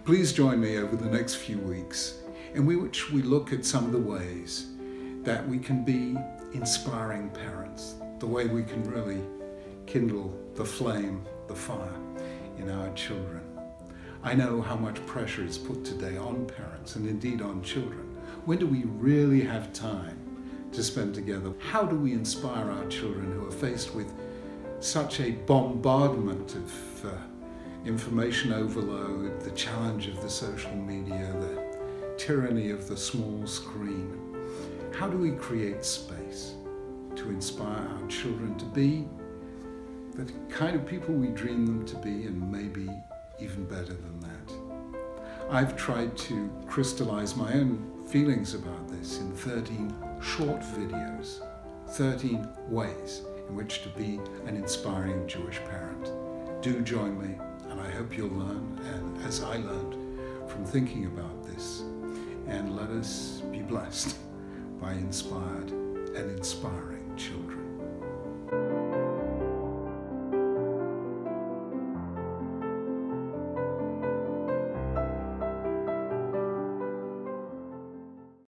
Please join me over the next few weeks in which we look at some of the ways that we can be inspiring parents, the way we can really kindle the flame, the fire in our children. I know how much pressure is put today on parents and indeed on children. When do we really have time to spend together? How do we inspire our children who are faced with such a bombardment of information overload, the challenge of the social media, the tyranny of the small screen? How do we create space to inspire our children to be the kind of people we dream them to be, and maybe even better than that? I've tried to crystallize my own feelings about this in 13 short videos, 13 ways in which to be an inspiring Jewish parent. Do join me, and I hope you'll learn, and as I learned from thinking about this, and let us be blessed by inspired and inspiring children.